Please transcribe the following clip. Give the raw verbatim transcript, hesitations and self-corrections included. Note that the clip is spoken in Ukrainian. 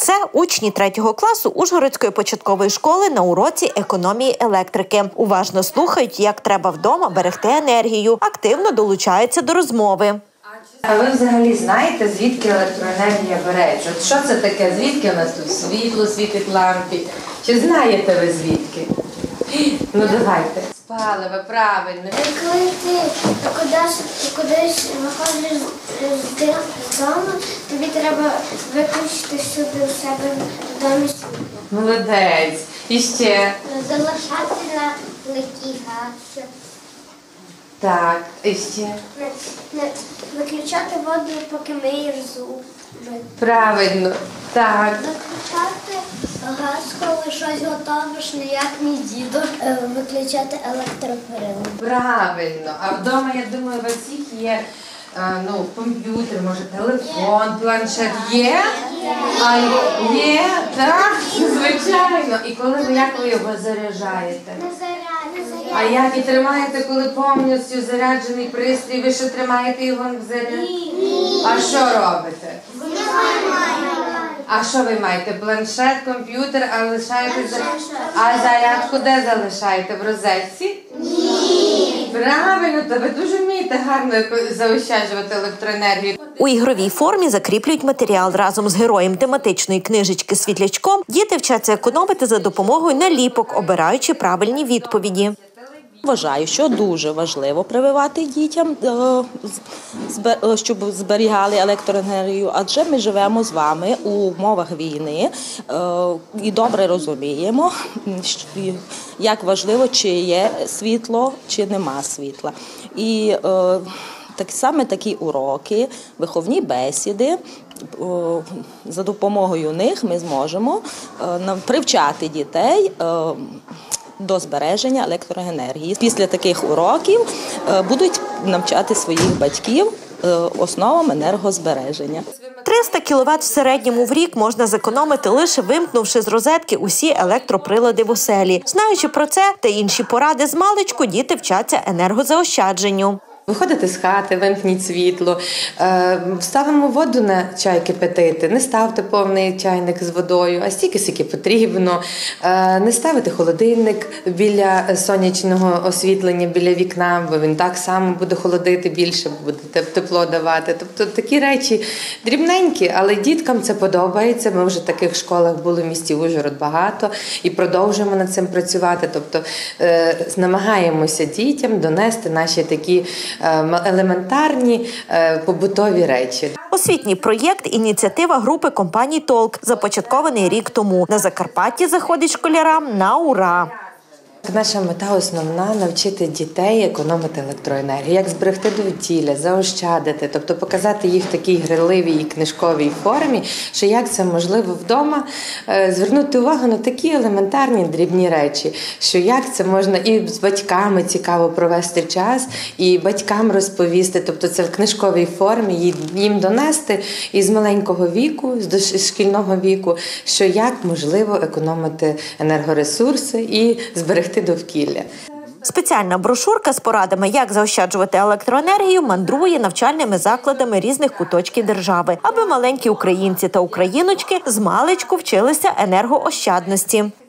Це учні третього класу Ужгородської початкової школи на уроці економії електрики. Уважно слухають, як треба вдома берегти енергію, активно долучаються до розмови. А ви взагалі знаєте, звідки електроенергія береться? От що це таке? Звідки у нас тут світло світить лампі? Чи знаєте ви звідки? Ну давайте. З палива, правильно. Коли ти кудись, кудись виходиш з дому, тобі треба виключити всюди у себе вдома світло. Молодець. І ще? Залишати на плиті газ. Так, і ще? Не, не виключати воду, поки миєш зуби. Правильно. Так. Виключати газ, коли щось готовиш, ніяк не діду. Виключати електроприлад. Правильно. А вдома, я думаю, у всіх є ну, комп'ютер, може телефон, планшет. Є? А є? Так, звичайно. І коли ви, як ви його заряджаєте? Не заряджаєте. А як і тримаєте, коли повністю заряджений пристрій, ви ще тримаєте його в заряд? А що робите? А що ви маєте? Планшет, комп'ютер, а лишаєте заряд? А зарядку де залишаєте? В розетці? Ні. Правильно, то ви дуже вмієте гарно заощаджувати електроенергію. У ігровій формі закріплюють матеріал. Разом з героєм тематичної книжечки «Світлячком» діти вчаться економити за допомогою наліпок, обираючи правильні відповіді. Вважаю, що дуже важливо прививати дітям, щоб зберігали електроенергію, адже ми живемо з вами у умовах війни і добре розуміємо, як важливо, чи є світло, чи нема світла. І так саме такі уроки, виховні бесіди, за допомогою них ми зможемо привчати дітей до збереження електроенергії. Після таких уроків будуть навчати своїх батьків основам енергозбереження. триста кіловат в середньому в рік можна зекономити, лише вимкнувши з розетки усі електроприлади в оселі. Знаючи про це та інші поради змалечку, діти вчаться енергозаощадженню. Виходите з хати, вимкніть світло, ставимо воду на чай кипятити, не ставте повний чайник з водою, а стільки, скільки потрібно. Не ставите холодильник біля сонячного освітлення, біля вікна, бо він так само буде холодити більше, буде тепло давати. Тобто такі речі дрібненькі, але діткам це подобається. Ми вже в таких школах були в місті Ужгород багато і продовжуємо над цим працювати. Тобто намагаємося дітям донести наші такі елементарні побутові речі. Освітній проєкт – ініціатива групи компаній «Толк», започаткований рік тому. На Закарпатті заходить школярам на ура. Наша мета основна – навчити дітей економити електроенергію, як зберегти довкілля, заощадити, тобто показати їх в такій грайливій і книжковій формі, що як це можливо вдома, звернути увагу на такі елементарні дрібні речі, що як це можна і з батьками цікаво провести час, і батькам розповісти, тобто це в книжковій формі, їм донести із маленького віку, з шкільного віку, що як можливо економити енергоресурси і зберегти довкілля. Спеціальна брошурка з порадами, як заощаджувати електроенергію, мандрує навчальними закладами різних куточків держави, аби маленькі українці та україночки змалечку вчилися енергоощадності.